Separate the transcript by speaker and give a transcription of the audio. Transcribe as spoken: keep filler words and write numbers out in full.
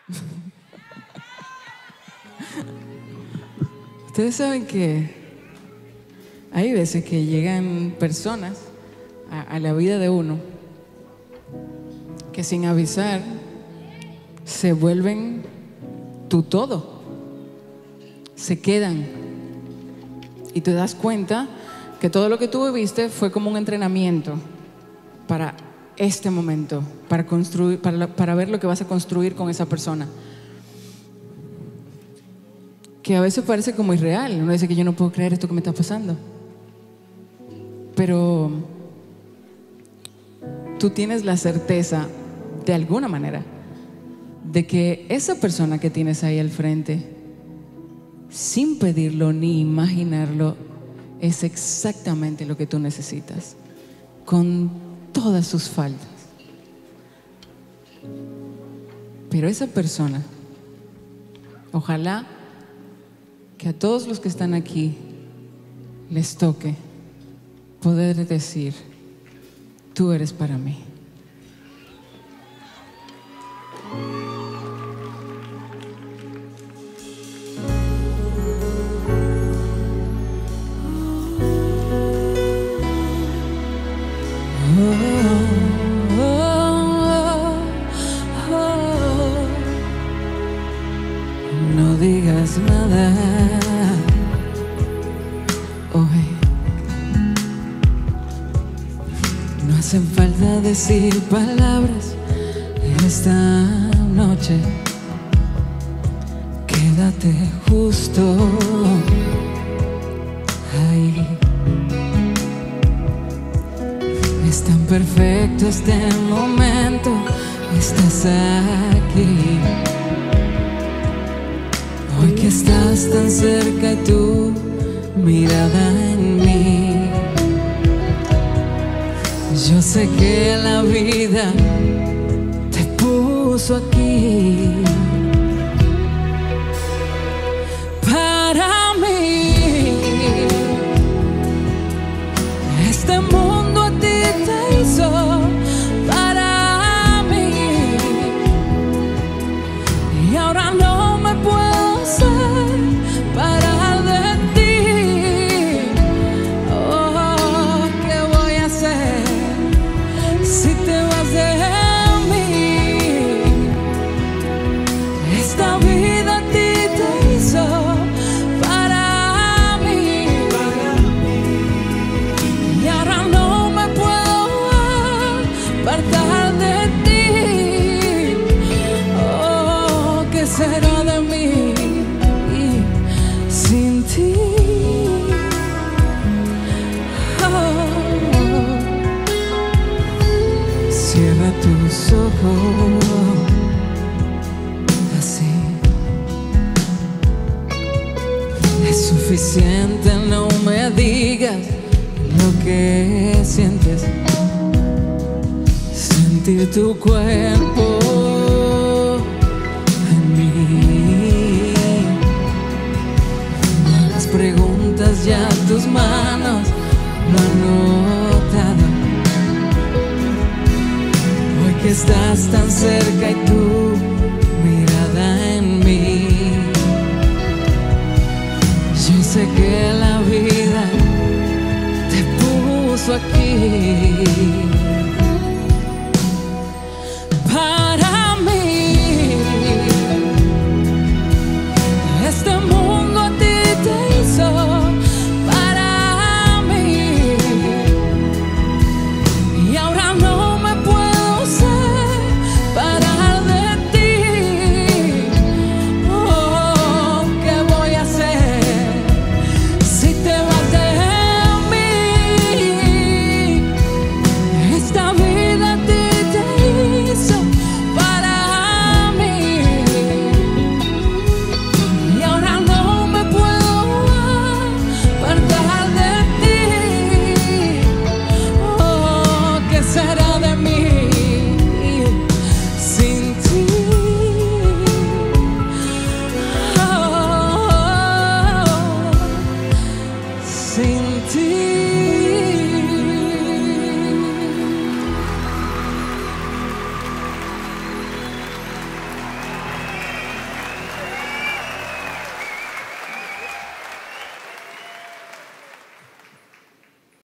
Speaker 1: Ustedes saben que hay veces que llegan personas a, a la vida de uno que sin avisar se vuelven tu todo, se quedan y te das cuenta que todo lo que tú viviste fue como un entrenamiento para este momento, para construir, para, para ver lo que vas a construir con esa persona, que a veces parece como irreal. Uno dice que yo no puedo creer esto que me está pasando, pero tú tienes la certeza, de alguna manera, de que esa persona que tienes ahí al frente, sin pedirlo ni imaginarlo, es exactamente lo que tú necesitas, con todas sus faltas. Pero esa persona, ojalá que a todos los que están aquí les toque poder decir: tú eres para mí. Oh, oh, oh, oh. No digas nada hoy. No hacen falta decir palabras esta noche. Quédate justo ahí. Es tan perfecto este momento, estás aquí. Hoy que estás tan cerca y tu mirada en mí. Yo sé que la vida te puso aquí para mí. Este mundo a ti te hizo para mí, y ahora no me puedo separar de ti. Oh, ¿qué voy a hacer si te vas de mí? Esta vida a ti te hizo para mí, y ahora no me puedo apartar de ti. Oh, ¿qué será de mí sin ti? Oh, cierra tus ojos así. Es suficiente, no me digas lo que sientes. Sentir tu cuerpo